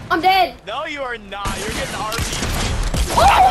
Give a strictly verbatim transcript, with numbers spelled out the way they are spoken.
I'm dead. No, you are not. You're getting R P. Oh!